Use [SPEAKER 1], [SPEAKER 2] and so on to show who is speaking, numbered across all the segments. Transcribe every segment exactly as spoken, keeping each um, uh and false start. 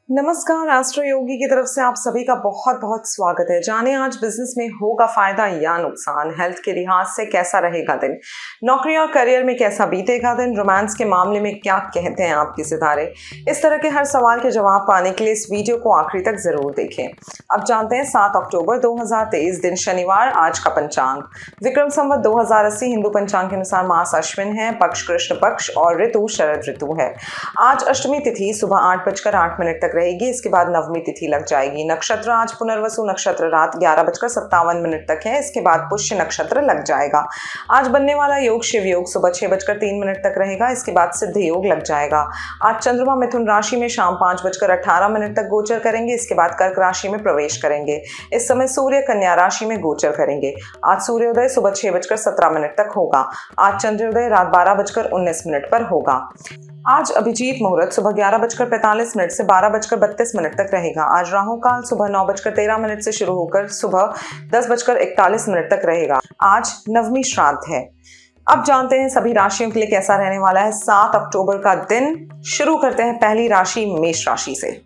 [SPEAKER 1] नमस्कार, एस्ट्रो योगी की तरफ से आप सभी का बहुत बहुत स्वागत है। जाने आज बिजनेस में होगा फायदा या नुकसान, हेल्थ के लिहाज से कैसा रहेगा दिन, नौकरी और करियर में कैसा बीतेगा दिन, रोमांस के मामले में क्या कहते हैं आपके सितारे। इस तरह के हर सवाल के जवाब पाने के लिए इस वीडियो को आखिरी तक जरूर देखें। अब जानते हैं सात अक्टूबर दो हजार तेईस दिन शनिवार, आज का पंचांग। विक्रम संवत दो हजार अस्सी हिंदू पंचांग के अनुसार मास अश्विन है, पक्ष कृष्ण पक्ष और ऋतु शरद ऋतु है। आज अष्टमी तिथि सुबह आठ बजकर आठ मिनट तक रहेगी, इसके बाद नवमी तिथि लग जाएगी। नक्षत्र आज पुनर्वसु नक्षत्र रात ग्यारह बजकर सत्तावन मिनट तक है, इसके बाद पुष्य नक्षत्र लग जाएगा। आज बनने वाला योग शिव योग सुबह छह बजकर तीन मिनट तक रहेगा, इसके बाद सिद्ध योग लग जाएगा। आज चंद्रमा मिथुन राशि में शाम पांच बजकर अठारह मिनट तक गोचर करेंगे, इसके बाद कर्क राशि में प्रवेश करेंगे। इस समय सूर्य कन्या राशि में गोचर करेंगे। आज सूर्योदय सुबह छह बजकर सत्रह मिनट तक होगा। आज चंद्रोदय रात बारह बजकर उन्नीस मिनट पर होगा। आज अभिजीत मुहूर्त सुबह ग्यारह बजकर पैंतालीस मिनट से बारह बजकर बत्तीस मिनट तक रहेगा। आज राहु काल सुबह नौ बजकर तेरह मिनट से शुरू होकर सुबह दस बजकर इकतालीस मिनट तक रहेगा। आज नवमी श्राद्ध है। अब जानते हैं सभी राशियों के लिए कैसा रहने वाला है सात अक्टूबर का दिन। शुरू करते हैं पहली राशि मेष राशि से।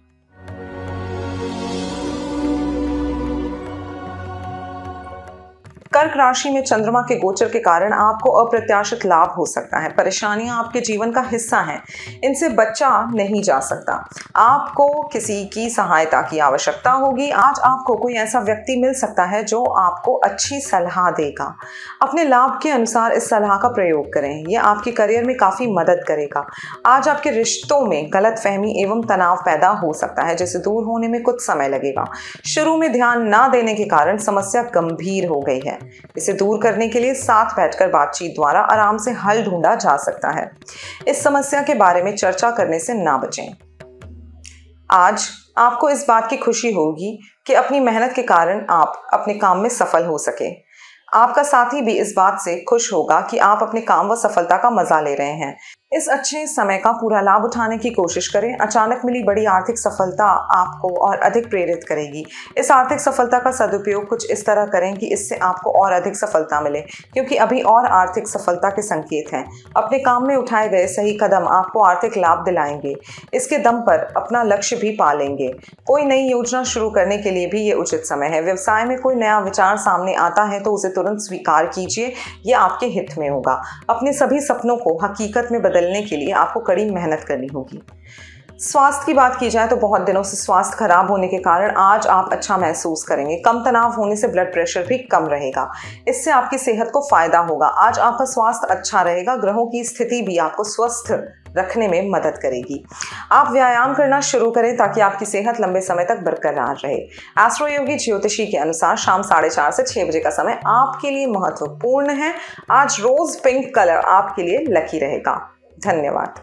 [SPEAKER 1] कर्क राशि में चंद्रमा के गोचर के कारण आपको अप्रत्याशित लाभ हो सकता है। परेशानियां आपके जीवन का हिस्सा हैं, इनसे बचा नहीं जा सकता। आपको किसी की सहायता की आवश्यकता होगी। आज आपको कोई ऐसा व्यक्ति मिल सकता है जो आपको अच्छी सलाह देगा। अपने लाभ के अनुसार इस सलाह का प्रयोग करें, यह आपके करियर में काफी मदद करेगा। आज आपके रिश्तों में गलतफहमी एवं तनाव पैदा हो सकता है, जिसे दूर होने में कुछ समय लगेगा। शुरू में ध्यान न देने के कारण समस्या गंभीर हो गई है। इसे दूर करने के लिए साथ बैठकर बातचीत द्वारा आराम से हल ढूंढा जा सकता है। इस समस्या के बारे में चर्चा करने से ना बचें। आज आपको इस बात की खुशी होगी कि अपनी मेहनत के कारण आप अपने काम में सफल हो सके। आपका साथी भी इस बात से खुश होगा कि आप अपने काम व सफलता का मजा ले रहे हैं। इस अच्छे समय का पूरा लाभ उठाने की कोशिश करें। अचानक मिली बड़ी आर्थिक सफलता आपको और अधिक प्रेरित करेगी। इस आर्थिक सफलता का सदुपयोग कुछ इस तरह करें कि इससे आपको और अधिक सफलता मिले, क्योंकि अभी और आर्थिक सफलता के संकेत हैं। अपने काम में उठाए गए सही कदम आपको आर्थिक लाभ दिलाएंगे। इसके दम पर अपना लक्ष्य भी पा लेंगे। कोई नई योजना शुरू करने के लिए भी ये उचित समय है। व्यवसाय में कोई नया विचार सामने आता है तो उसे तुरंत स्वीकार कीजिए, यह आपके हित में होगा। अपने सभी सपनों को हकीकत में बदलने के लिए आपको कड़ी मेहनत करनी होगी। स्वास्थ्य की बात की जाए तो बहुत दिनों से स्वास्थ्य खराब होने के कारण आज आप अच्छा महसूस करेंगे। कम तनाव होने से ब्लड प्रेशर भी कम रहेगा, इससे आपकी सेहत को फायदा होगा। आज आपका स्वास्थ्य अच्छा रहेगा। ग्रहों की स्थिति भी आपको स्वस्थ रखने में मदद करेगी। आप व्यायाम करना शुरू करें ताकि आपकी सेहत लंबे समय तक बरकरार रहे। एस्ट्रो योगी ज्योतिषी के अनुसार शाम साढ़े चार से छह बजे का समय आपके लिए महत्वपूर्ण है। आज रोज पिंक कलर आपके लिए लकी रहेगा। धन्यवाद।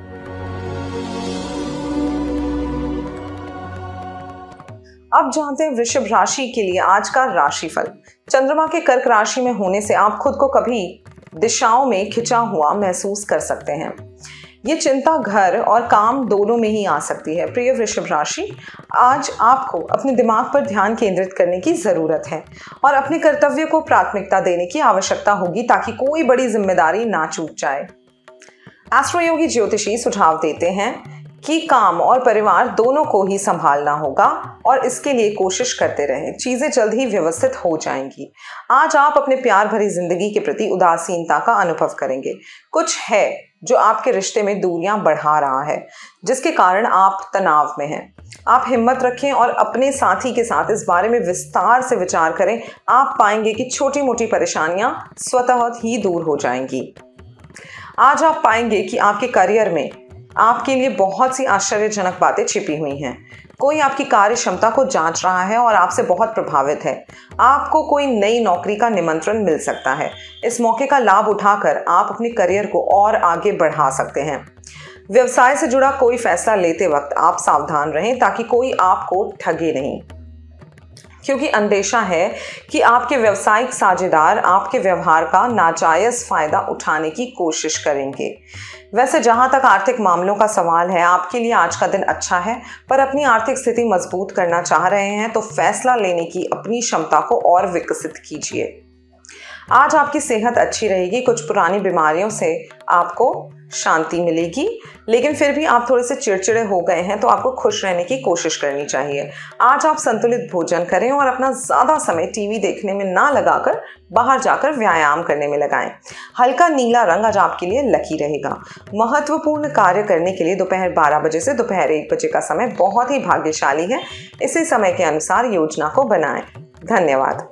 [SPEAKER 1] अब जानते हैं वृषभ राशि के लिए आज का राशिफल। चंद्रमा के कर्क राशि में होने से आप खुद को कभी दिशाओं में खिंचा हुआ महसूस कर सकते हैं। ये चिंता घर और काम दोनों में ही आ सकती है। प्रिय वृषभ राशि, आज आपको अपने दिमाग पर ध्यान केंद्रित करने की जरूरत है और अपने कर्तव्य को प्राथमिकता देने की आवश्यकता होगी ताकि कोई बड़ी जिम्मेदारी ना चूक जाए। एस्ट्रो योगी ज्योतिषी सुझाव देते हैं कि काम और परिवार दोनों को ही संभालना होगा और इसके लिए कोशिश करते रहें। चीजें जल्द ही व्यवस्थित हो जाएंगी। आज आप अपने प्यार भरी जिंदगी के प्रति उदासीनता का अनुभव करेंगे। कुछ है जो आपके रिश्ते में दूरियां बढ़ा रहा है, जिसके कारण आप तनाव में हैं। आप हिम्मत रखें और अपने साथी के साथ इस बारे में विस्तार से विचार करें। आप पाएंगे कि छोटी मोटी परेशानियां स्वतः ही दूर हो जाएंगी। आज आप पाएंगे कि आपके करियर में आपके लिए बहुत सी आश्चर्यजनक बातें छिपी हुई हैं। कोई आपकी कार्य क्षमता को जांच रहा है और आपसे बहुत प्रभावित है। आपको कोई नई नौकरी का निमंत्रण मिल सकता है। इस मौके का लाभ उठाकर आप अपने करियर को और आगे बढ़ा सकते हैं। व्यवसाय से जुड़ा कोई फैसला लेते वक्त आप सावधान रहें ताकि कोई आपको ठगे नहीं, क्योंकि अंदेशा है कि आपके व्यावसायिक साझेदार आपके व्यवहार का नाजायज फायदा उठाने की कोशिश करेंगे। वैसे जहां तक आर्थिक मामलों का सवाल है, आपके लिए आज का दिन अच्छा है, पर अपनी आर्थिक स्थिति मजबूत करना चाह रहे हैं तो फैसला लेने की अपनी क्षमता को और विकसित कीजिए। आज आपकी सेहत अच्छी रहेगी, कुछ पुरानी बीमारियों से आपको शांति मिलेगी, लेकिन फिर भी आप थोड़े से चिड़चिड़े हो गए हैं तो आपको खुश रहने की कोशिश करनी चाहिए। आज आप संतुलित भोजन करें और अपना ज़्यादा समय टीवी देखने में ना लगाकर बाहर जाकर व्यायाम करने में लगाएं। हल्का नीला रंग आज आपके लिए लकी रहेगा। महत्वपूर्ण कार्य करने के लिए दोपहर बारह बजे से दोपहर एक बजे का समय बहुत ही भाग्यशाली है। इसी समय के अनुसार योजना को बनाएं। धन्यवाद।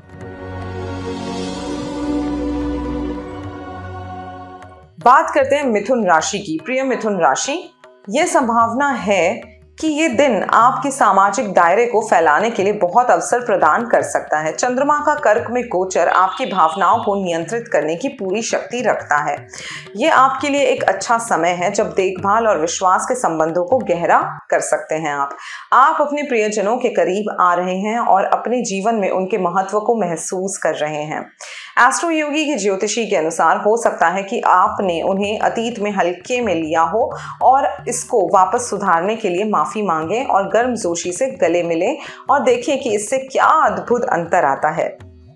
[SPEAKER 1] बात करते हैं मिथुन राशि की। प्रिय मिथुन राशि, ये संभावना है कि ये दिन आपके सामाजिक दायरे को फैलाने के लिए बहुत अवसर प्रदान कर सकता है। चंद्रमा का कर्क में गोचर आपकी भावनाओं को नियंत्रित करने की पूरी शक्ति रखता है। ये आपके लिए एक अच्छा समय है जब देखभाल और विश्वास के संबंधों को गहरा कर सकते हैं। आप आप अपने प्रियजनों के करीब आ रहे हैं और अपने जीवन में उनके महत्व को महसूस कर रहे हैं। एस्ट्रो योगी की ज्योतिषी के अनुसार हो सकता है कि आपने उन्हें अतीत में हल्के में लिया हो और इसको वापस सुधारने के लिए माफी मांगे और गर्मजोशी से गले मिले और देखें कि इससे क्या अद्भुत अंतर आता है।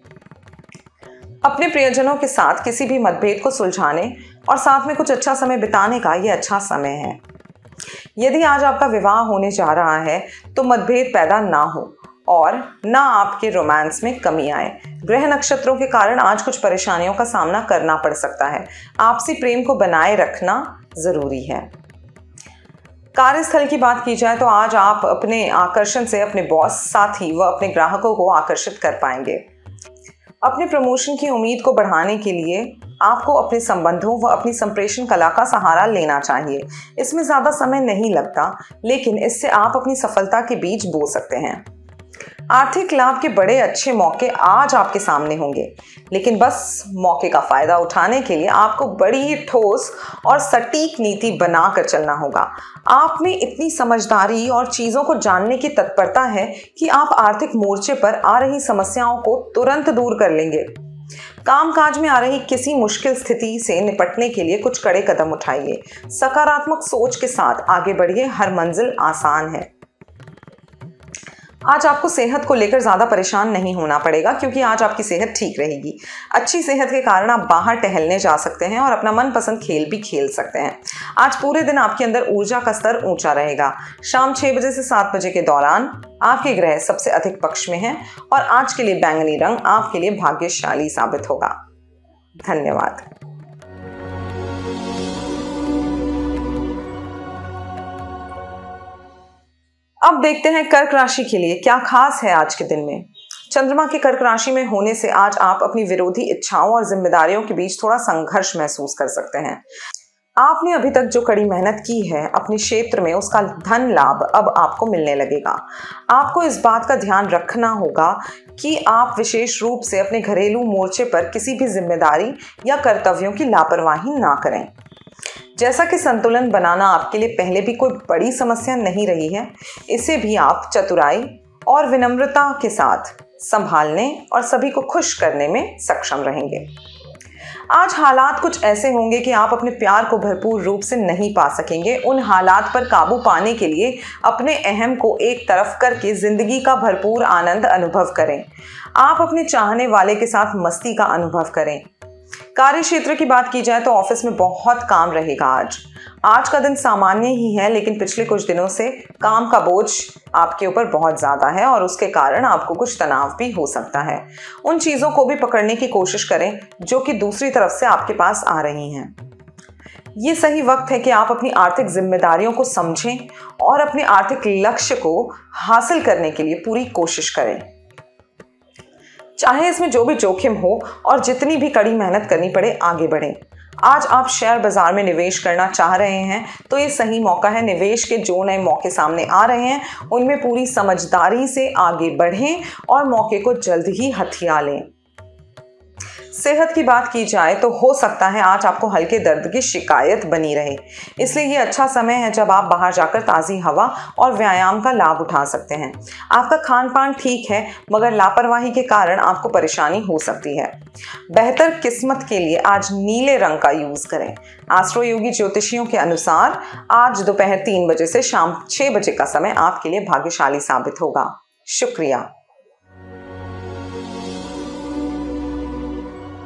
[SPEAKER 1] अपने प्रियजनों के साथ किसी भी मतभेद को सुलझाने और साथ में कुछ अच्छा समय बिताने का यह अच्छा समय है। यदि आज आपका विवाह होने जा रहा है तो मतभेद पैदा ना हो और ना आपके रोमांस में कमी आए। ग्रह नक्षत्रों के कारण आज कुछ परेशानियों का सामना करना पड़ सकता है। आपसी प्रेम को बनाए रखना जरूरी है। कार्यस्थल की बात की जाए तो आज आप अपने आकर्षण से अपने बॉस, साथी व अपने ग्राहकों को आकर्षित कर पाएंगे। अपने प्रमोशन की उम्मीद को बढ़ाने के लिए आपको अपने संबंधों व अपनी संप्रेषण कला का सहारा लेना चाहिए। इसमें ज़्यादा समय नहीं लगता, लेकिन इससे आप अपनी सफलता के बीज बो सकते हैं। आर्थिक लाभ के बड़े अच्छे मौके आज आपके सामने होंगे, लेकिन बस मौके का फायदा उठाने के लिए आपको बड़ी ही ठोस और सटीक नीति बनाकर चलना होगा। आप में इतनी समझदारी और चीज़ों को जानने की तत्परता है कि आप आर्थिक मोर्चे पर आ रही समस्याओं को तुरंत दूर कर लेंगे। कामकाज में आ रही किसी मुश्किल स्थिति से निपटने के लिए कुछ कड़े कदम उठाइए। सकारात्मक सोच के साथ आगे बढ़िए, हर मंजिल आसान है। आज आपको सेहत को लेकर ज़्यादा परेशान नहीं होना पड़ेगा, क्योंकि आज आपकी सेहत ठीक रहेगी। अच्छी सेहत के कारण आप बाहर टहलने जा सकते हैं और अपना मनपसंद खेल भी खेल सकते हैं। आज पूरे दिन आपके अंदर ऊर्जा का स्तर ऊंचा रहेगा। शाम छः बजे से सात बजे के दौरान आपके ग्रह सबसे अधिक पक्ष में हैं और आज के लिए बैंगनी रंग आपके लिए भाग्यशाली साबित होगा। धन्यवाद। अब देखते हैं कर्क राशि के लिए क्या खास है आज के दिन में। चंद्रमा के कर्क राशि में होने से आज आप अपनी विरोधी इच्छाओं और जिम्मेदारियों के बीच थोड़ा संघर्ष महसूस कर सकते हैं। आपने अभी तक जो कड़ी मेहनत की है अपने क्षेत्र में, उसका धन लाभ अब आपको मिलने लगेगा। आपको इस बात का ध्यान रखना होगा कि आप विशेष रूप से अपने घरेलू मोर्चे पर किसी भी जिम्मेदारी या कर्तव्यों की लापरवाही ना करें। जैसा कि संतुलन बनाना आपके लिए पहले भी कोई बड़ी समस्या नहीं रही है, इसे भी आप चतुराई और विनम्रता के साथ संभालने और सभी को खुश करने में सक्षम रहेंगे। आज हालात कुछ ऐसे होंगे कि आप अपने प्यार को भरपूर रूप से नहीं पा सकेंगे। उन हालात पर काबू पाने के लिए अपने अहम को एक तरफ करके जिंदगी का भरपूर आनंद अनुभव करें। आप अपने चाहने वाले के साथ मस्ती का अनुभव करें। कार्य क्षेत्र की बात की जाए तो ऑफिस में बहुत काम रहेगा। आज आज का दिन सामान्य ही है, लेकिन पिछले कुछ दिनों से काम का बोझ आपके ऊपर बहुत ज़्यादा है और उसके कारण आपको कुछ तनाव भी हो सकता है। उन चीज़ों को भी पकड़ने की कोशिश करें जो कि दूसरी तरफ से आपके पास आ रही हैं। ये सही वक्त है कि आप अपनी आर्थिक जिम्मेदारियों को समझें और अपने आर्थिक लक्ष्य को हासिल करने के लिए पूरी कोशिश करें, चाहे इसमें जो भी जोखिम हो और जितनी भी कड़ी मेहनत करनी पड़े, आगे बढ़ें। आज आप शेयर बाजार में निवेश करना चाह रहे हैं तो ये सही मौका है। निवेश के जो नए मौके सामने आ रहे हैं उनमें पूरी समझदारी से आगे बढ़ें और मौके को जल्द ही हथिया लें। सेहत की बात की जाए तो हो सकता है आज आपको हल्के दर्द की शिकायत बनी रहे, इसलिए ये अच्छा समय है जब आप बाहर जाकर ताज़ी हवा और व्यायाम का लाभ उठा सकते हैं। आपका खान पान ठीक है, मगर लापरवाही के कारण आपको परेशानी हो सकती है। बेहतर किस्मत के लिए आज नीले रंग का यूज़ करें। एस्ट्रो योगी ज्योतिषियों के अनुसार आज दोपहर तीन बजे से शाम छः बजे का समय आपके लिए भाग्यशाली साबित होगा। शुक्रिया।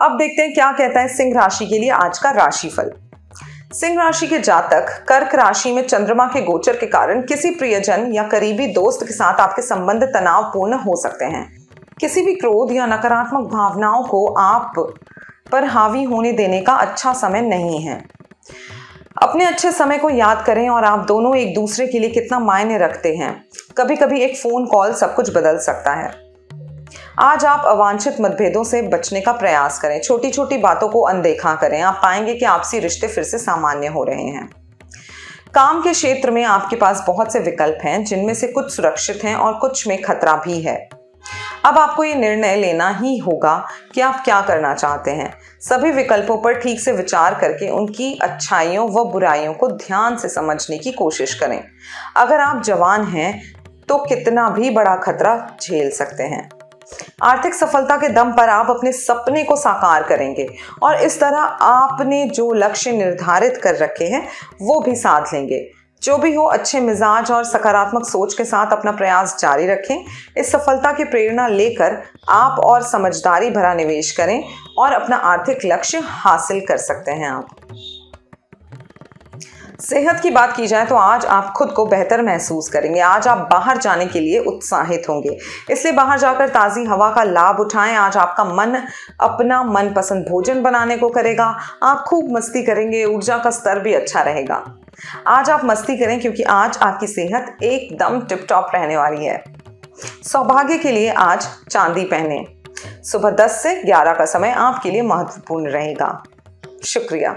[SPEAKER 1] अब देखते हैं क्या कहता है सिंह राशि के लिए आज का राशिफल। सिंह राशि के जातक, कर्क राशि में चंद्रमा के गोचर के कारण किसी प्रियजन या करीबी दोस्त के साथ आपके संबंध तनावपूर्ण हो सकते हैं। किसी भी क्रोध या नकारात्मक भावनाओं को आप पर हावी होने देने का अच्छा समय नहीं है। अपने अच्छे समय को याद करें और आप दोनों एक दूसरे के लिए कितना मायने रखते हैं। कभी कभी एक फोन कॉल सब कुछ बदल सकता है। आज आप अवांछित मतभेदों से बचने का प्रयास करें। छोटी छोटी बातों को अनदेखा करें। आप पाएंगे कि आपसी रिश्ते फिर से सामान्य हो रहे हैं। काम के क्षेत्र में आपके पास बहुत से विकल्प हैं, जिनमें से कुछ सुरक्षित हैं और कुछ में खतरा भी है। अब आपको ये निर्णय लेना ही होगा कि आप क्या करना चाहते हैं। सभी विकल्पों पर ठीक से विचार करके उनकी अच्छाइयों व बुराइयों को ध्यान से समझने की कोशिश करें। अगर आप जवान हैं तो कितना भी बड़ा खतरा झेल सकते हैं। आर्थिक सफलता के दम पर आप अपने सपने को साकार करेंगे और इस तरह आपने जो लक्ष्य निर्धारित कर रखे हैं वो भी साध लेंगे। जो भी हो, अच्छे मिजाज और सकारात्मक सोच के साथ अपना प्रयास जारी रखें। इस सफलता की प्रेरणा लेकर आप और समझदारी भरा निवेश करें और अपना आर्थिक लक्ष्य हासिल कर सकते हैं। आप सेहत की बात की जाए तो आज आप खुद को बेहतर महसूस करेंगे। आज आप बाहर जाने के लिए उत्साहित होंगे, इसलिए बाहर जाकर ताज़ी हवा का लाभ उठाएं। आज आपका मन अपना मनपसंद भोजन बनाने को करेगा। आप खूब मस्ती करेंगे, ऊर्जा का स्तर भी अच्छा रहेगा। आज आप मस्ती करें क्योंकि आज आपकी सेहत एकदम टिप टॉप रहने वाली है। सौभाग्य के लिए आज चांदी पहने। सुबह दस से ग्यारह का समय आपके लिए महत्वपूर्ण रहेगा। शुक्रिया।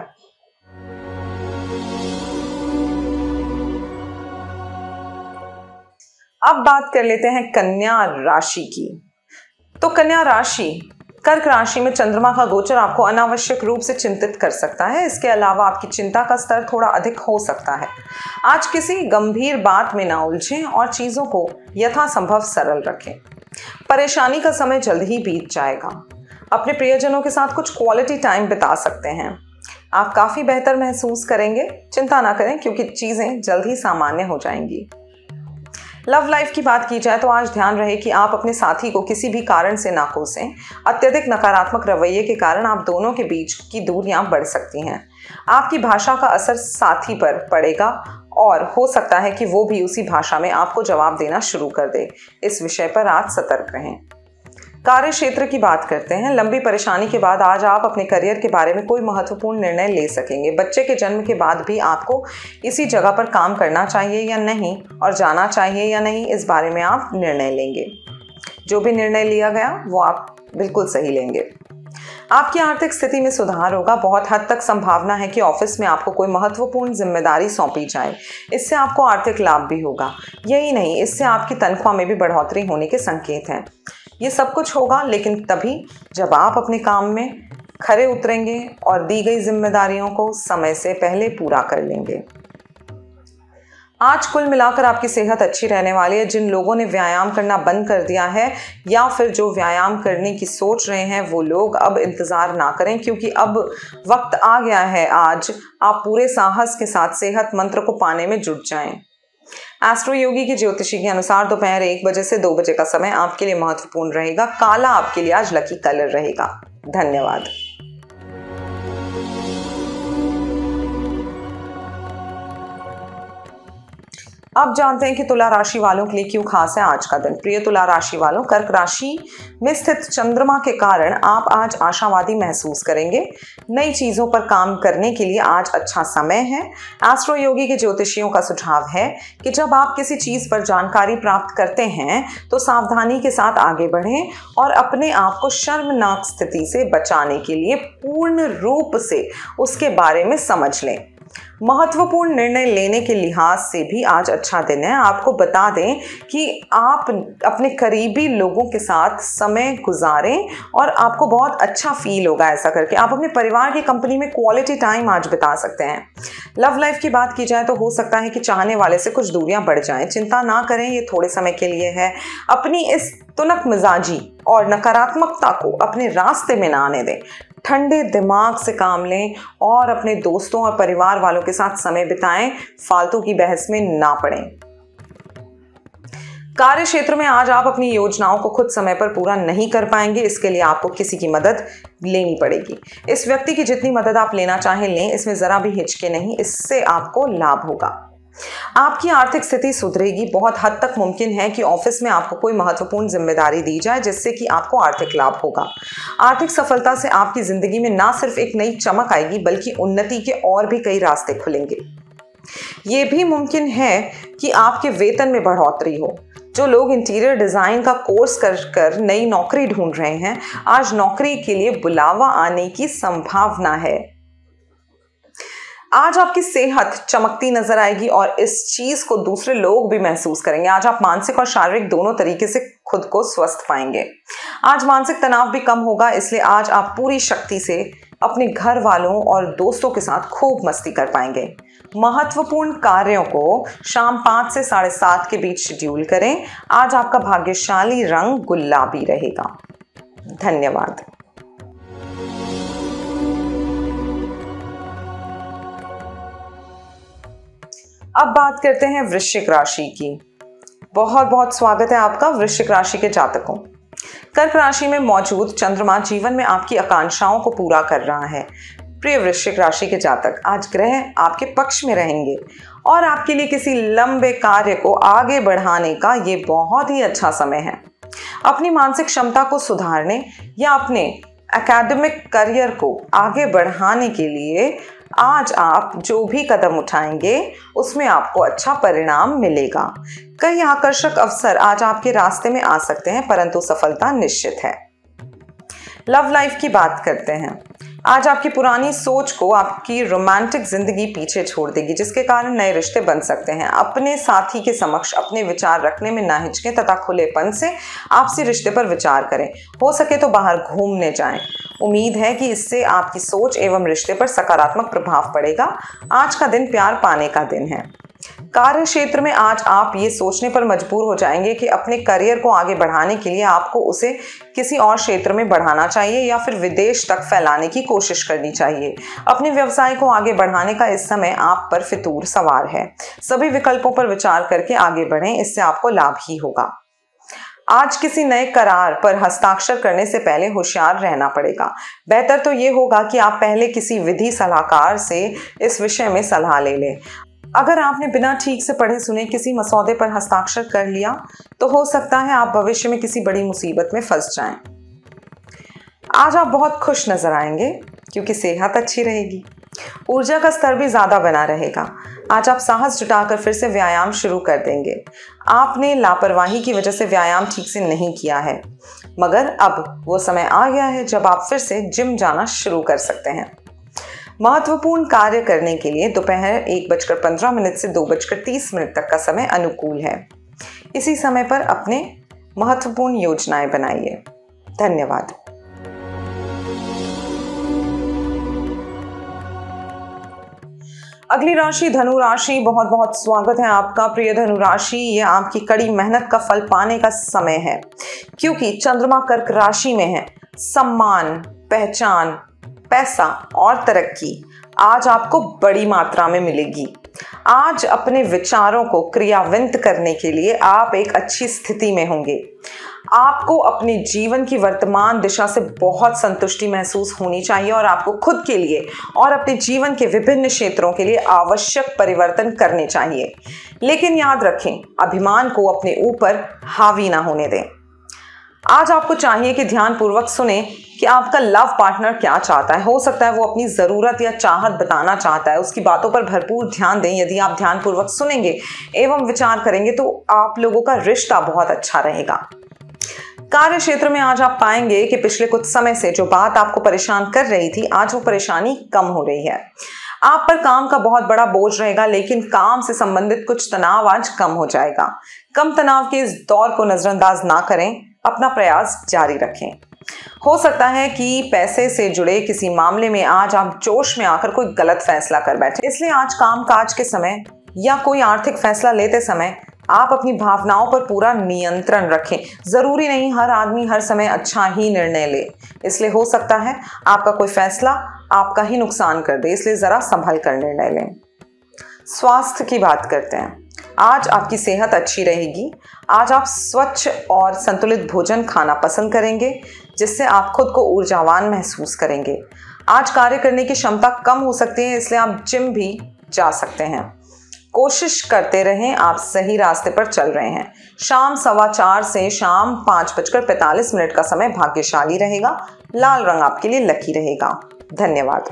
[SPEAKER 1] अब बात कर लेते हैं कन्या राशि की। तो कन्या राशि, कर्क राशि में चंद्रमा का गोचर आपको अनावश्यक रूप से चिंतित कर सकता है। इसके अलावा आपकी चिंता का स्तर थोड़ा अधिक हो सकता है। आज किसी गंभीर बात में ना उलझें और चीज़ों को यथासंभव सरल रखें। परेशानी का समय जल्द ही बीत जाएगा। अपने प्रियजनों के साथ कुछ क्वालिटी टाइम बिता सकते हैं। आप काफ़ी बेहतर महसूस करेंगे। चिंता ना करें क्योंकि चीज़ें जल्द ही सामान्य हो जाएंगी। लव लाइफ की बात की जाए तो आज ध्यान रहे कि आप अपने साथी को किसी भी कारण से ना कोसें। अत्यधिक नकारात्मक रवैये के कारण आप दोनों के बीच की दूरियां बढ़ सकती हैं। आपकी भाषा का असर साथी पर पड़ेगा और हो सकता है कि वो भी उसी भाषा में आपको जवाब देना शुरू कर दे। इस विषय पर आज सतर्क रहें। कार्य क्षेत्र की बात करते हैं। लंबी परेशानी के बाद आज आप अपने करियर के बारे में कोई महत्वपूर्ण निर्णय ले सकेंगे। बच्चे के जन्म के बाद भी आपको इसी जगह पर काम करना चाहिए या नहीं और जाना चाहिए या नहीं, इस बारे में आप निर्णय लेंगे। जो भी निर्णय लिया गया वो आप बिल्कुल सही लेंगे। आपकी आर्थिक स्थिति में सुधार होगा। बहुत हद तक संभावना है कि ऑफिस में आपको कोई महत्वपूर्ण जिम्मेदारी सौंपी जाए। इससे आपको आर्थिक लाभ भी होगा। यही नहीं, इससे आपकी तनख्वाह में भी बढ़ोतरी होने के संकेत हैं। ये सब कुछ होगा लेकिन तभी जब आप अपने काम में खरे उतरेंगे और दी गई जिम्मेदारियों को समय से पहले पूरा कर लेंगे। आज कुल मिलाकर आपकी सेहत अच्छी रहने वाली है। जिन लोगों ने व्यायाम करना बंद कर दिया है या फिर जो व्यायाम करने की सोच रहे हैं वो लोग अब इंतज़ार ना करें, क्योंकि अब वक्त आ गया है। आज आप पूरे साहस के साथ सेहत मंत्र को पाने में जुट जाएं। एस्ट्रो योगी की ज्योतिषी के अनुसार दोपहर एक बजे से दो बजे का समय आपके लिए महत्वपूर्ण रहेगा। काला आपके लिए आज लकी कलर रहेगा। धन्यवाद। अब जानते हैं कि तुला राशि वालों के लिए क्यों खास है आज का दिन। प्रिय तुला राशि वालों, कर्क राशि में स्थित चंद्रमा के कारण आप आज आशावादी महसूस करेंगे। नई चीज़ों पर काम करने के लिए आज अच्छा समय है। एस्ट्रो योगी के ज्योतिषियों का सुझाव है कि जब आप किसी चीज़ पर जानकारी प्राप्त करते हैं तो सावधानी के साथ आगे बढ़ें और अपने आप को शर्मनाक स्थिति से बचाने के लिए पूर्ण रूप से उसके बारे में समझ लें। महत्वपूर्ण निर्णय लेने के लिहाज से भी आज अच्छा दिन है। आपको बता दें कि आप अपने करीबी लोगों के साथ समय गुजारें और आपको बहुत अच्छा फील होगा ऐसा करके। आप अपने परिवार की कंपनी में क्वालिटी टाइम आज बिता सकते हैं। लव लाइफ की बात की जाए तो हो सकता है कि चाहने वाले से कुछ दूरियां बढ़ जाएं। चिंता ना करें, ये थोड़े समय के लिए है। अपनी इस तुनक मिजाजी और नकारात्मकता को अपने रास्ते में ना आने दें। ठंडे दिमाग से काम लें और अपने दोस्तों और परिवार वालों के साथ समय बिताएं। फालतू की बहस में ना पड़ें। कार्य क्षेत्र में आज आप अपनी योजनाओं को खुद समय पर पूरा नहीं कर पाएंगे, इसके लिए आपको किसी की मदद लेनी पड़ेगी। इस व्यक्ति की जितनी मदद आप लेना चाहें लें, इसमें ज़रा भी हिचके नहीं, इससे आपको लाभ होगा। आपकी आर्थिक स्थिति सुधरेगी। बहुत हद तक मुमकिन है कि ऑफिस में आपको कोई महत्वपूर्ण जिम्मेदारी दी जाए जिससे कि आपको आर्थिक लाभ होगा। आर्थिक सफलता से आपकी ज़िंदगी में ना सिर्फ एक नई चमक आएगी बल्कि उन्नति के और भी कई रास्ते खुलेंगे। ये भी मुमकिन है कि आपके वेतन में बढ़ोतरी हो। जो लोग इंटीरियर डिज़ाइन का कोर्स कर कर नई नौकरी ढूंढ रहे हैं, आज नौकरी के लिए बुलावा आने की संभावना है। आज आपकी सेहत चमकती नजर आएगी और इस चीज को दूसरे लोग भी महसूस करेंगे। आज आप मानसिक और शारीरिक दोनों तरीके से खुद को स्वस्थ पाएंगे। आज मानसिक तनाव भी कम होगा, इसलिए आज आप पूरी शक्ति से अपने घर वालों और दोस्तों के साथ खूब मस्ती कर पाएंगे। महत्वपूर्ण कार्यों को शाम पाँच से साढ़े सात के बीच शेड्यूल करें। आज आपका भाग्यशाली रंग गुलाबी रहेगा। धन्यवाद। अब बात करते हैं वृश्चिक राशि की। बहुत बहुत स्वागत है आपका वृश्चिक राशि के जातकों। कर्क राशि में मौजूद चंद्रमा जीवन में आपकी आकांक्षाओं को पूरा कर रहा है। प्रिय वृश्चिक राशि के जातक, आज ग्रह आपके पक्ष में रहेंगे और आपके लिए किसी लंबे कार्य को आगे बढ़ाने का ये बहुत ही अच्छा समय है। अपनी मानसिक क्षमता को सुधारने या अपने एकेडमिक करियर को आगे बढ़ाने के लिए आज आप जो भी कदम उठाएंगे उसमें आपको अच्छा परिणाम मिलेगा। कई आकर्षक अवसर आज आपके रास्ते में आ सकते हैं, परंतु सफलता निश्चित है। लव लाइफ की बात करते हैं। आज आपकी पुरानी सोच को आपकी रोमांटिक जिंदगी पीछे छोड़ देगी, जिसके कारण नए रिश्ते बन सकते हैं। अपने साथी के समक्ष अपने विचार रखने में ना हिचकें तथा खुलेपन से आपसी रिश्ते पर विचार करें। हो सके तो बाहर घूमने जाएं। उम्मीद है कि इससे आपकी सोच एवं रिश्ते पर सकारात्मक प्रभाव पड़ेगा। आज का दिन प्यार पाने का दिन है। कार्य क्षेत्र में आज आप ये सोचने पर मजबूर हो जाएंगे कि अपने करियर को आगे बढ़ाने के लिए आपको उसे किसी और क्षेत्र में बढ़ाना चाहिए या फिर विदेश तक फैलाने की कोशिश करनी चाहिए। अपने व्यवसाय को आगे बढ़ाने का इस समय आप पर फितूर सवार है। सभी विकल्पों पर विचार करके आगे बढ़ें, इससे आपको लाभ ही होगा। आज किसी नए करार पर हस्ताक्षर करने से पहले होशियार रहना पड़ेगा। बेहतर तो ये होगा कि आप पहले किसी विधि सलाहकार से इस विषय में सलाह ले लें। अगर आपने बिना ठीक से पढ़े सुने किसी मसौदे पर हस्ताक्षर कर लिया तो हो सकता है आप भविष्य में किसी बड़ी मुसीबत में फंस जाएं। आज आप बहुत खुश नजर आएंगे क्योंकि सेहत अच्छी रहेगी। ऊर्जा का स्तर भी ज़्यादा बना रहेगा। आज आप साहस जुटाकर फिर से व्यायाम शुरू कर देंगे। आपने लापरवाही की वजह से व्यायाम ठीक से नहीं किया है, मगर अब वो समय आ गया है जब आप फिर से जिम जाना शुरू कर सकते हैं। महत्वपूर्ण कार्य करने के लिए दोपहर एक बजकर पंद्रह मिनट से दो बजकर तीस मिनट तक का समय अनुकूल है। इसी समय पर अपने महत्वपूर्ण योजनाएं बनाइए। धन्यवाद। अगली राशि धनु राशि। बहुत बहुत स्वागत है आपका प्रिय धनु राशि। ये आपकी कड़ी मेहनत का फल पाने का समय है, क्योंकि चंद्रमा कर्क राशि में है। सम्मान, पहचान, पैसा और तरक्की आज आपको बड़ी मात्रा में मिलेगी। आज अपने विचारों को क्रियान्वित करने के लिए आप एक अच्छी स्थिति में होंगे। आपको अपने जीवन की वर्तमान दिशा से बहुत संतुष्टि महसूस होनी चाहिए और आपको खुद के लिए और अपने जीवन के विभिन्न क्षेत्रों के लिए आवश्यक परिवर्तन करने चाहिए। लेकिन याद रखें, अभिमान को अपने ऊपर हावी ना होने दें। आज आपको चाहिए कि ध्यानपूर्वक सुने कि आपका लव पार्टनर क्या चाहता है। हो सकता है वो अपनी ज़रूरत या चाहत बताना चाहता है। उसकी बातों पर भरपूर ध्यान दें। यदि आप ध्यानपूर्वक सुनेंगे एवं विचार करेंगे तो आप लोगों का रिश्ता बहुत अच्छा रहेगा। कार्य क्षेत्र में आज आप पाएंगे कि पिछले कुछ समय से जो बात आपको परेशान कर रही थी, आज वो परेशानी कम हो रही है। आप पर काम का बहुत बड़ा बोझ रहेगा, लेकिन काम से संबंधित कुछ तनाव आज कम हो जाएगा। कम तनाव के इस दौर को नजरअंदाज ना करें, अपना प्रयास जारी रखें। हो सकता है कि पैसे से जुड़े किसी मामले में आज आप जोश में आकर कोई गलत फैसला कर बैठे, इसलिए आज काम काज के समय या कोई आर्थिक फैसला लेते समय आप अपनी भावनाओं पर पूरा नियंत्रण रखें। जरूरी नहीं हर आदमी हर समय अच्छा ही निर्णय ले, इसलिए हो सकता है आपका कोई फैसला आपका ही नुकसान कर दे, इसलिए जरा संभल कर निर्णय लें। स्वास्थ्य की बात करते हैं। आज आपकी सेहत अच्छी रहेगी। आज आप स्वच्छ और संतुलित भोजन खाना पसंद करेंगे, जिससे आप खुद को ऊर्जावान महसूस करेंगे। आज कार्य करने की क्षमता कम हो सकती है, इसलिए आप जिम भी जा सकते हैं। कोशिश करते रहें, आप सही रास्ते पर चल रहे हैं। शाम सवा चार से शाम पाँच बजकर पैंतालीस मिनट का समय भाग्यशाली रहेगा। लाल रंग आपके लिए लकी रहेगा। धन्यवाद।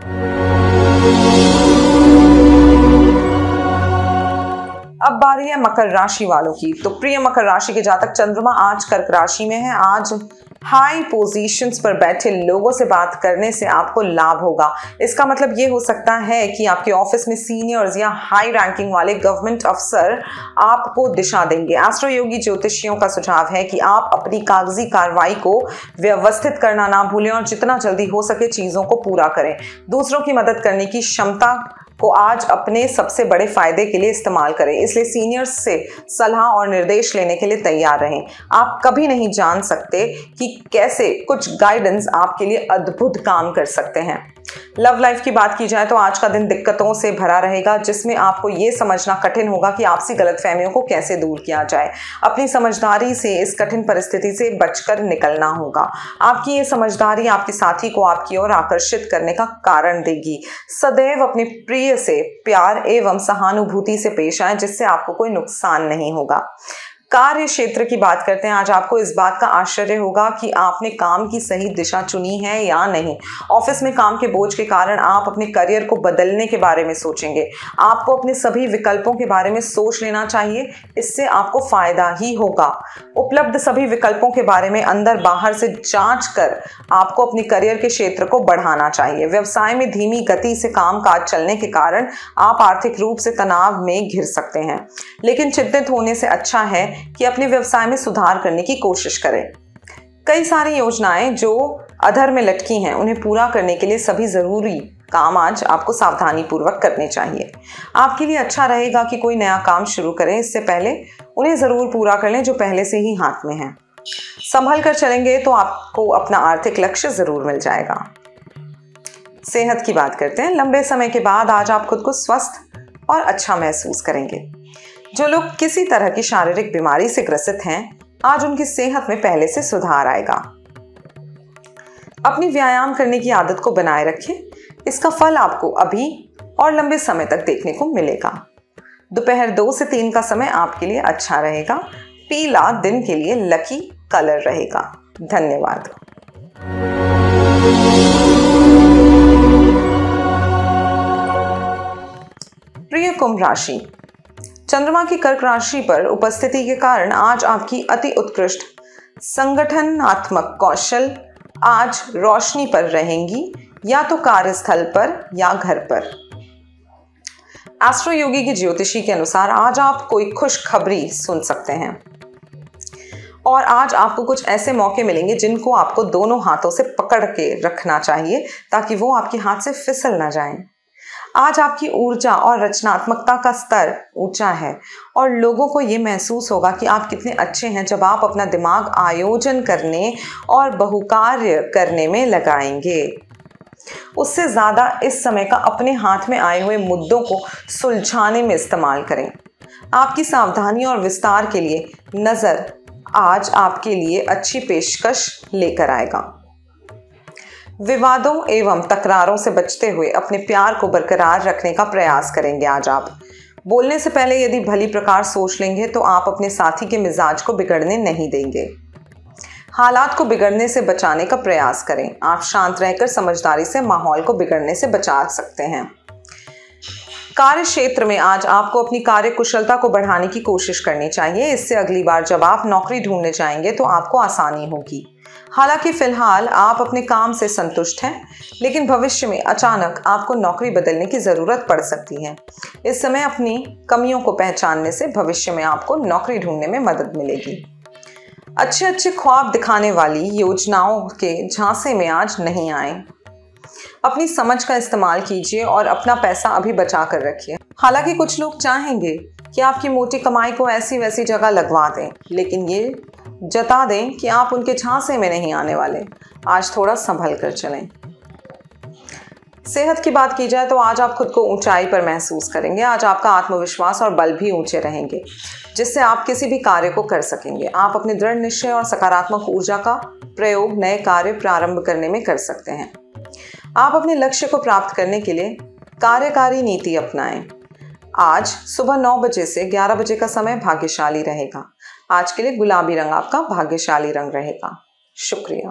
[SPEAKER 1] अब बारी है मकर राशि वालों की। तो प्रिय मकर राशि के जातक, चंद्रमा आज कर्क राशि में है। आज हाई पोजीशंस पर बैठे लोगों से बात करने से आपको लाभ होगा। इसका मतलब ये हो सकता है कि आपके ऑफिस में सीनियर्स या हाई रैंकिंग वाले गवर्नमेंट अफसर आपको दिशा देंगे। एस्ट्रो योगी ज्योतिषियों का सुझाव है कि आप अपनी कागजी कार्रवाई को व्यवस्थित करना ना भूलें और जितना जल्दी हो सके चीज़ों को पूरा करें। दूसरों की मदद करने की क्षमता को आज अपने सबसे बड़े फायदे के लिए इस्तेमाल करें, इसलिए सीनियर्स से सलाह और निर्देश लेने के लिए तैयार रहें। आप कभी नहीं जान सकते कि कैसे कुछ गाइडेंस आपके लिए अद्भुत काम कर सकते हैं। लव लाइफ की बात की जाए तो आज का दिन दिक्कतों से भरा रहेगा, जिसमें आपको ये समझना कठिन होगा कि आपसी गलतफहमियों को कैसे दूर किया जाए। अपनी समझदारी से इस कठिन परिस्थिति से बचकर निकलना होगा। आपकी ये समझदारी आपके साथी को आपकी ओर आकर्षित करने का कारण देगी। सदैव अपने प्रिय से प्यार एवं सहानुभूति से पेश आए, जिससे आपको कोई नुकसान नहीं होगा। कार्य क्षेत्र की बात करते हैं। आज आपको इस बात का आश्चर्य होगा कि आपने काम की सही दिशा चुनी है या नहीं। ऑफिस में काम के बोझ के कारण आप अपने करियर को बदलने के बारे में सोचेंगे। आपको अपने सभी विकल्पों के बारे में सोच लेना चाहिए, इससे आपको फायदा ही होगा। उपलब्ध सभी विकल्पों के बारे में अंदर बाहर से जांच कर आपको अपने करियर के क्षेत्र को बढ़ाना चाहिए। व्यवसाय में धीमी गति से काम काज चलने के कारण आप आर्थिक रूप से तनाव में घिर सकते हैं, लेकिन चिंतित होने से अच्छा है कि अपने व्यवसाय में सुधार करने की कोशिश करें। कई सारी योजनाएं जो अधर में लटकी हैं, उन्हें पूरा करने के लिए सभी जरूरी काम आज आपको सावधानी पूर्वक करने चाहिए। आपके लिए अच्छा रहेगा कि कोई नया काम शुरू करें, इससे पहले उन्हें जरूर पूरा कर लें जो पहले से ही हाथ में है। संभल कर चलेंगे तो आपको अपना आर्थिक लक्ष्य जरूर मिल जाएगा। सेहत की बात करते हैं। लंबे समय के बाद आज आप खुद को स्वस्थ और अच्छा महसूस करेंगे। जो लोग किसी तरह की शारीरिक बीमारी से ग्रसित हैं, आज उनकी सेहत में पहले से सुधार आएगा। अपनी व्यायाम करने की आदत को बनाए रखें, इसका फल आपको अभी और लंबे समय तक देखने को मिलेगा। दोपहर दो से तीन का समय आपके लिए अच्छा रहेगा। पीला दिन के लिए लकी कलर रहेगा। धन्यवाद। प्रिय कुंभ राशि, चंद्रमा की कर्क राशि पर उपस्थिति के कारण आज आपकी अति उत्कृष्ट संगठनात्मक कौशल आज रोशनी पर रहेंगी, या तो कार्यस्थल पर या घर पर। एस्ट्रो योगी की ज्योतिषी के अनुसार आज आप कोई खुशखबरी सुन सकते हैं और आज आपको कुछ ऐसे मौके मिलेंगे जिनको आपको दोनों हाथों से पकड़ के रखना चाहिए ताकि वो आपके हाथ से फिसल ना जाएं। आज आपकी ऊर्जा और रचनात्मकता का स्तर ऊंचा है और लोगों को ये महसूस होगा कि आप कितने अच्छे हैं जब आप अपना दिमाग आयोजन करने और बहुकार्य करने में लगाएंगे। उससे ज़्यादा इस समय का अपने हाथ में आए हुए मुद्दों को सुलझाने में इस्तेमाल करें। आपकी सावधानी और विस्तार के लिए नज़र आज आपके लिए अच्छी पेशकश लेकर आएगा। विवादों एवं तकरारों से बचते हुए अपने प्यार को बरकरार रखने का प्रयास करेंगे। आज आप बोलने से पहले यदि भली प्रकार सोच लेंगे तो आप अपने साथी के मिजाज को बिगड़ने नहीं देंगे। हालात को बिगड़ने से बचाने का प्रयास करें। आप शांत रहकर समझदारी से माहौल को बिगड़ने से बचा सकते हैं। कार्य क्षेत्र में आज आपको अपनी कार्य कुशलता को बढ़ाने की कोशिश करनी चाहिए। इससे अगली बार जब आप नौकरी ढूंढने जाएंगे तो आपको आसानी होगी। हालांकि फिलहाल आप अपने काम से संतुष्ट हैं, लेकिन भविष्य में अचानक आपको नौकरी बदलने की ज़रूरत पड़ सकती है। इस समय अपनी कमियों को पहचानने से भविष्य में आपको नौकरी ढूंढने में मदद मिलेगी। अच्छे अच्छे ख्वाब दिखाने वाली योजनाओं के झांसे में आज नहीं आए। अपनी समझ का इस्तेमाल कीजिए और अपना पैसा अभी बचा कर रखिए। हालांकि कुछ लोग चाहेंगे कि आपकी मोटी कमाई को ऐसी वैसी जगह लगवा दें, लेकिन ये जता दें कि आप उनके झांसे में नहीं आने वाले। आज थोड़ा संभल कर चलें। सेहत की बात की जाए तो आज आप खुद को ऊंचाई पर महसूस करेंगे। आज आपका आत्मविश्वास और बल भी ऊंचे रहेंगे, जिससे आप किसी भी कार्य को कर सकेंगे। आप अपने दृढ़ निश्चय और सकारात्मक ऊर्जा का प्रयोग नए कार्य प्रारंभ करने में कर सकते हैं। आप अपने लक्ष्य को प्राप्त करने के लिए कार्यकारी नीति अपनाएं। आज सुबह नौ बजे से ग्यारह बजे का समय भाग्यशाली रहेगा। आज के लिए गुलाबी रंग आपका भाग्यशाली रंग रहेगा। शुक्रिया।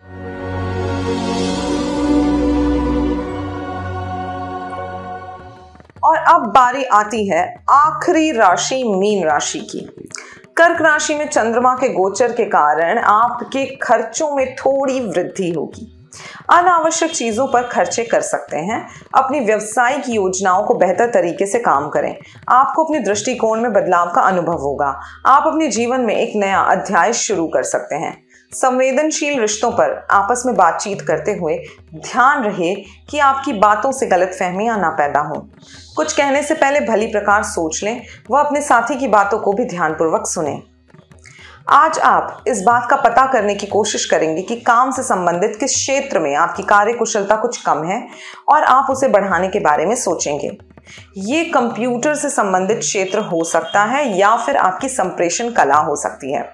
[SPEAKER 1] और अब बारी आती है आखिरी राशि मीन राशि की। कर्क राशि में चंद्रमा के गोचर के कारण आपके खर्चों में थोड़ी वृद्धि होगी। अनावश्यक चीजों पर खर्चे कर सकते हैं। अपनी व्यवसायिक योजनाओं को बेहतर तरीके से काम करें। आपको अपने दृष्टिकोण में बदलाव का अनुभव होगा। आप अपने जीवन में एक नया अध्याय शुरू कर सकते हैं। संवेदनशील रिश्तों पर आपस में बातचीत करते हुए ध्यान रहे कि आपकी बातों से गलतफहमियां ना पैदा हों। कुछ कहने से पहले भली प्रकार सोच लें व अपने साथी की बातों को भी ध्यानपूर्वक सुनें। आज आप इस बात का पता करने की कोशिश करेंगे कि काम से संबंधित किस क्षेत्र में आपकी कार्य कुशलता कुछ कम है और आप उसे बढ़ाने के बारे में सोचेंगे। ये कंप्यूटर से संबंधित क्षेत्र हो सकता है या फिर आपकी संप्रेषण कला हो सकती है।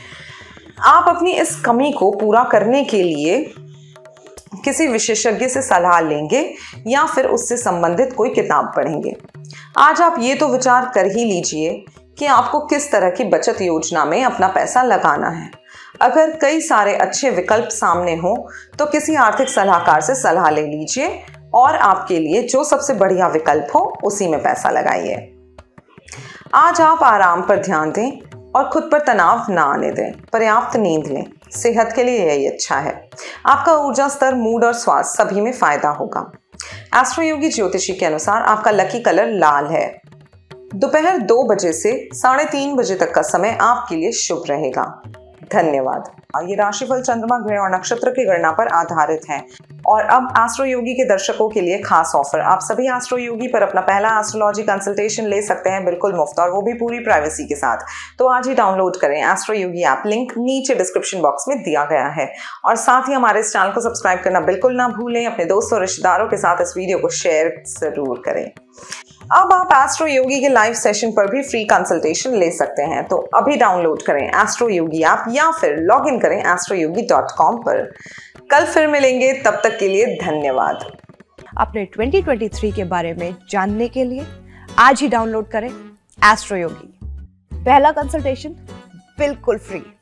[SPEAKER 1] आप अपनी इस कमी को पूरा करने के लिए किसी विशेषज्ञ से सलाह लेंगे या फिर उससे संबंधित कोई किताब पढ़ेंगे। आज आप ये तो विचार कर ही लीजिए कि आपको किस तरह की बचत योजना में अपना पैसा लगाना है। अगर कई सारे अच्छे विकल्प सामने हो तो किसी आर्थिक सलाहकार से सलाह ले लीजिए और आपके लिए जो सबसे बढ़िया विकल्प हो उसी में पैसा लगाइए। आज आप आराम पर ध्यान दें और खुद पर तनाव ना आने दें। पर्याप्त नींद लें। सेहत के लिए यही अच्छा है। आपका ऊर्जा स्तर, मूड और स्वास्थ्य सभी में फायदा होगा। एस्ट्रो योगी ज्योतिषी के अनुसार आपका लकी कलर लाल है। दोपहर दो बजे से साढ़े तीन बजे तक का समय आपके लिए शुभ रहेगा। धन्यवाद। ये राशिफल चंद्रमा, ग्रह और नक्षत्र की गणना पर आधारित है। और अब एस्ट्रो योगी के दर्शकों के लिए खास ऑफर। आप सभी एस्ट्रो योगी पर अपना पहला एस्ट्रोलॉजी कंसल्टेशन ले सकते हैं बिल्कुल मुफ्त, और वो भी पूरी प्राइवेसी के साथ। तो आज ही डाउनलोड करें एस्ट्रो योगी ऐप। लिंक नीचे डिस्क्रिप्शन बॉक्स में दिया गया है। और साथ ही हमारे इस चैनल को सब्सक्राइब करना बिल्कुल ना भूलें। अपने दोस्तों और रिश्तेदारों के साथ इस वीडियो को शेयर जरूर करें। अब आप एस्ट्रो योगी के लाइव सेशन पर भी फ्री कंसल्टेशन ले सकते हैं। तो अभी डाउनलोड करें एस्ट्रो योगी ऐप या फिर लॉग इन करें एस्ट्रो योगी डॉट कॉम पर। कल फिर मिलेंगे, तब तक के लिए धन्यवाद।
[SPEAKER 2] अपने ट्वेंटी ट्वेंटी थ्री के बारे में जानने के लिए आज ही डाउनलोड करें एस्ट्रो योगी। पहला कंसल्टेशन बिल्कुल फ्री।